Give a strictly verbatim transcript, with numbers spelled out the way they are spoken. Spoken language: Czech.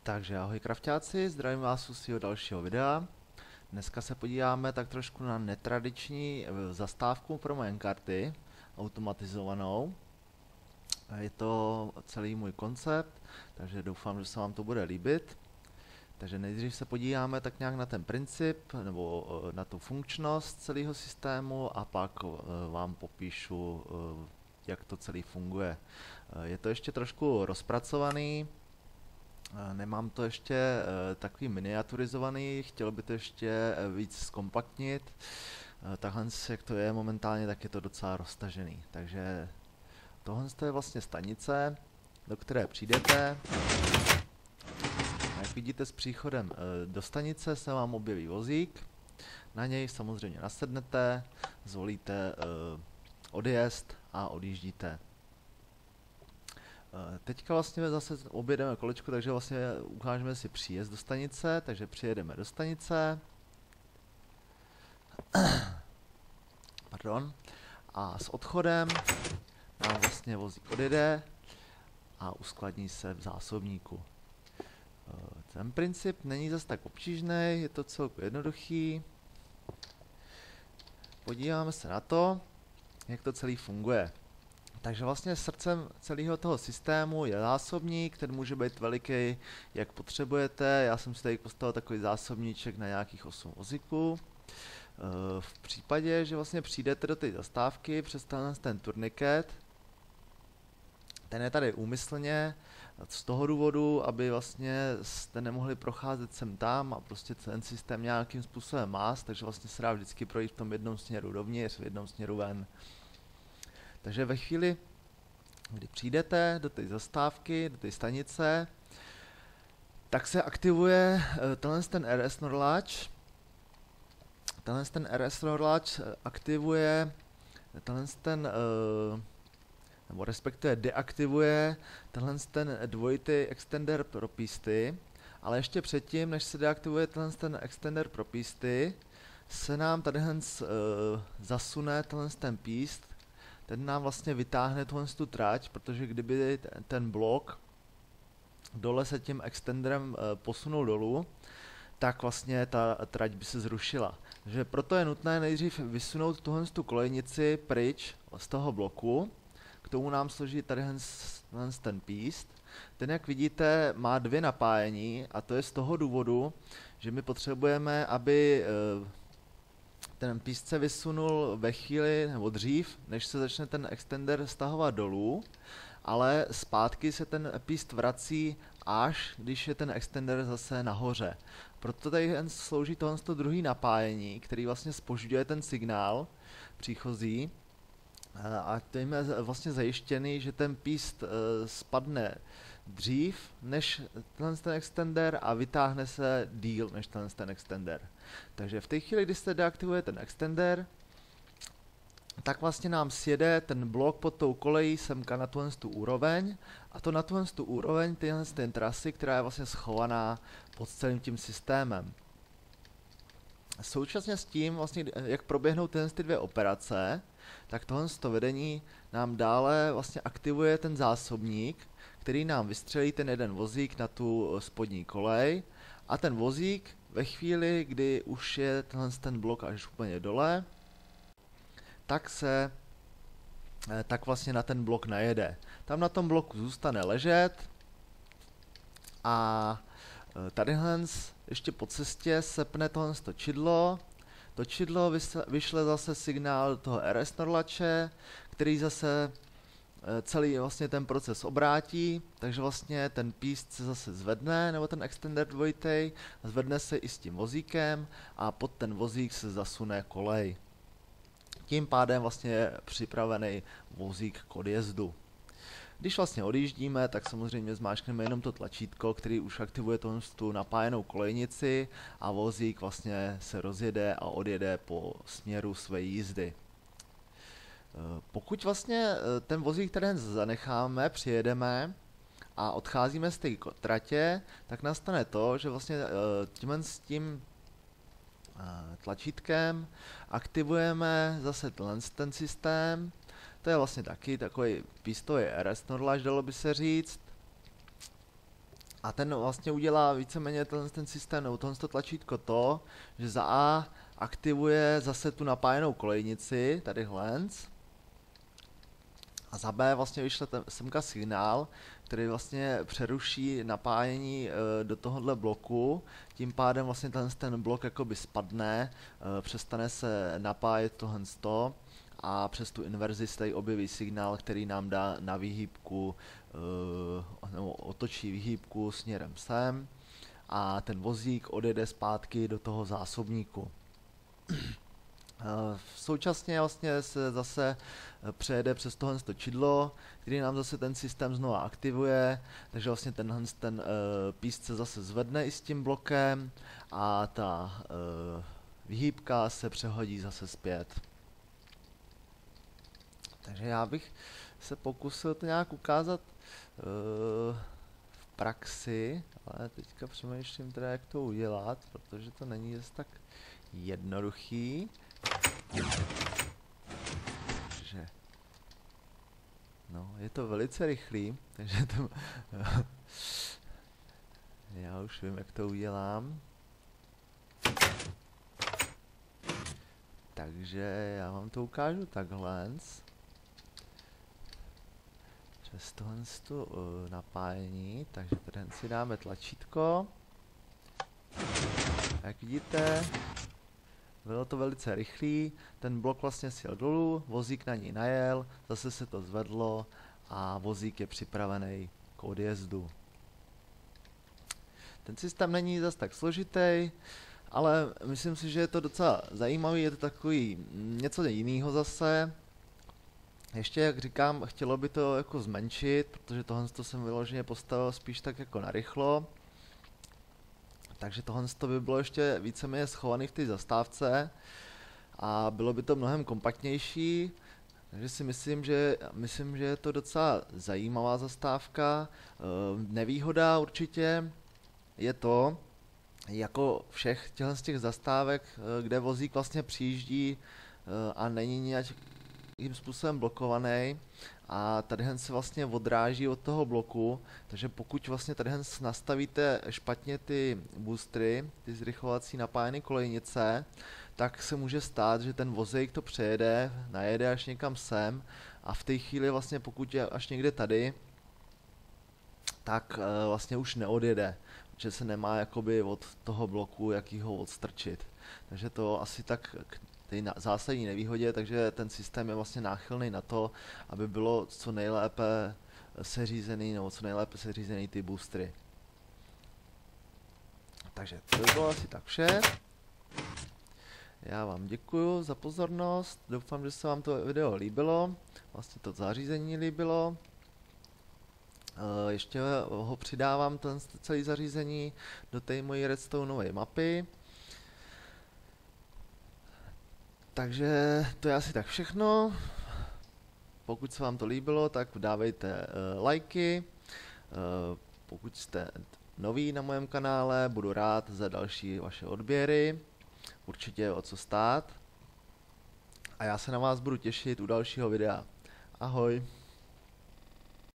Takže ahoj krafťáci, zdravím vás u svého dalšího videa. Dneska se podíváme tak trošku na netradiční zastávku pro minecarty, automatizovanou. Je to celý můj koncept, takže doufám, že se vám to bude líbit. Takže nejdřív se podíváme tak nějak na ten princip, nebo na tu funkčnost celého systému a pak vám popíšu, jak to celý funguje. Je to ještě trošku rozpracovaný. Nemám to ještě uh, takový miniaturizovaný, chtěl by to ještě uh, víc zkompaktnit. Uh, takhle, jak to je momentálně, tak je to docela roztažený. Takže tohle je vlastně stanice, do které přijdete. A jak vidíte, s příchodem uh, do stanice se vám objeví vozík. Na něj samozřejmě nasednete, zvolíte uh, odjezd a odjíždíte. Teďka vlastně zase objedeme kolečko, takže vlastně ukážeme si příjezd do stanice, takže přijedeme do stanice. Pardon. A s odchodem nám vlastně vozík odjede a uskladní se v zásobníku. Ten princip není zase tak obtížný, je to celku jednoduchý. Podíváme se na to, jak to celý funguje. Takže vlastně srdcem celého toho systému je zásobník, ten může být veliký, jak potřebujete. Já jsem si tady postavil takový zásobníček na nějakých osm vozíků. V případě, že vlastně přijdete do té zastávky přes ten, ten turniket, ten je tady úmyslně z toho důvodu, aby vlastně jste nemohli procházet sem tam a prostě ten systém nějakým způsobem mást, takže vlastně se dá vždycky projít v tom jednom směru dovnitř, v jednom směru ven. Takže ve chvíli, kdy přijdete do té zastávky, do té stanice, tak se aktivuje uh, tenhle ten R S norláč. Tenhle ten R S norláč aktivuje tenhle ten, uh, nebo respektive deaktivuje tenhle ten dvojitý extender pro písty, ale ještě předtím, než se deaktivuje tenhle ten extender pro písty, se nám tady uh, zasune tenhle ten píst. Ten nám vlastně vytáhne tu trať, protože kdyby ten blok dole se tím extenderem e, posunul dolů, tak vlastně ta trať by se zrušila. Takže proto je nutné nejdřív vysunout tuhle tu kolejnici pryč z toho bloku. K tomu nám složí tady ten píst. Ten, jak vidíte, má dvě napájení a to je z toho důvodu, že my potřebujeme, aby e, ten píst se vysunul ve chvíli nebo dřív, než se začne ten extender stahovat dolů, ale zpátky se ten píst vrací až, když je ten extender zase nahoře. Proto tady slouží tohle druhý napájení, který vlastně zpožďuje ten signál příchozí a tím je vlastně zajištěný, že ten píst spadne dřív než ten extender a vytáhne se díl než ten, ten extender. Takže v té chvíli, kdy se deaktivuje ten extender, tak vlastně nám sjede ten blok pod tou kolejí semka na tuhle tu úroveň a to na tuhle tu úroveň tyhle ten trasy, která je vlastně schovaná pod celým tím systémem. Současně s tím, vlastně, jak proběhnou tyhle ty dvě operace, tak tohle vedení nám dále vlastně aktivuje ten zásobník, který nám vystřelí ten jeden vozík na tu spodní kolej a ten vozík ve chvíli, kdy už je tenhle ten blok až úplně dole, tak se tak vlastně na ten blok najede. Tam na tom bloku zůstane ležet a tadyhle ještě po cestě sepne tohle čidlo. To čidlo vyšle zase signál do toho R S norlače, který zase celý vlastně ten proces obrátí, takže vlastně ten píst se zase zvedne, nebo ten extender dvojitej, zvedne se i s tím vozíkem a pod ten vozík se zasune kolej. Tím pádem vlastně je připravený vozík k odjezdu. Když vlastně odjíždíme, tak samozřejmě zmáčkneme jenom to tlačítko, který už aktivuje tu napájenou kolejnici a vozík vlastně se rozjede a odjede po směru své jízdy. Pokud vlastně ten vozík ten zanecháme, přijedeme a odcházíme z té tratě, tak nastane to, že vlastně tímhle s tím tlačítkem aktivujeme zase ten systém. To je vlastně taky takový pístový R S norláč, dalo by se říct. A ten vlastně udělá víceméně ten, ten systém, nebo tohle to tlačítko to, že za A aktivuje zase tu napájenou kolejnici, tady hlens, a za B vlastně vyšle ten, semka signál, který vlastně přeruší napájení e, do tohohle bloku, tím pádem vlastně ten, ten blok jakoby spadne, e, přestane se napájet tohle sto a přes tu inverzi se tady objeví signál, který nám dá na výhybku, e, nebo otočí výhybku směrem sem a ten vozík odjede zpátky do toho zásobníku. Současně vlastně se zase přejede přes tohle čidlo, který nám zase ten systém znova aktivuje, takže vlastně tenhle ten uh, píst se zase zvedne i s tím blokem a ta uh, výhybka se přehodí zase zpět. Takže já bych se pokusil to nějak ukázat uh, v praxi, ale teďka přemýšlím teda, jak to udělat, protože to není zase tak jednoduchý. Takže, no, je to velice rychlý, takže to, já už vím, jak to udělám. Takže já vám to ukážu takhle. Přes tohle tu uh, napájení, takže tady si dáme tlačítko. Jak vidíte, bylo to velice rychlý, ten blok vlastně sjel dolů, vozík na ní najel, zase se to zvedlo a vozík je připravený k odjezdu. Ten systém není zase tak složitý, ale myslím si, že je to docela zajímavý, je to takový něco jiného zase. Ještě, jak říkám, chtělo by to jako zmenšit, protože tohle jsem vyloženě postavil spíš tak jako narychlo. Takže tohle by bylo ještě víceméně schovaný v té zastávce a bylo by to mnohem kompaktnější. Takže si myslím, že, myslím, že je to docela zajímavá zastávka. E, nevýhoda určitě je to, jako všech z těch zastávek, kde vozík vlastně přijíždí a není nějakým způsobem blokovaný a tady se vlastně odráží od toho bloku, takže pokud vlastně tady nastavíte špatně ty boostry, ty zrychlovací napájené kolejnice, tak se může stát, že ten vozík to přejede, najede až někam sem a v té chvíli vlastně pokud je až někde tady, tak e, vlastně už neodjede, že se nemá jakoby od toho bloku jakýho odstrčit. Takže to asi tak k té zásadní nevýhodě, takže ten systém je vlastně náchylný na to, aby bylo co nejlépe seřízený, nebo co nejlépe seřízený ty boostry. Takže to by bylo asi tak vše. Já vám děkuju za pozornost, doufám, že se vám to video líbilo, vlastně to zařízení líbilo. Ještě ho přidávám, ten celý zařízení, do té mojí redstoneové mapy. Takže to je asi tak všechno. Pokud se vám to líbilo, tak dávejte uh, lajky. Uh, pokud jste noví na mém kanále, budu rád za další vaše odběry. Určitě je o co stát. A já se na vás budu těšit u dalšího videa. Ahoj.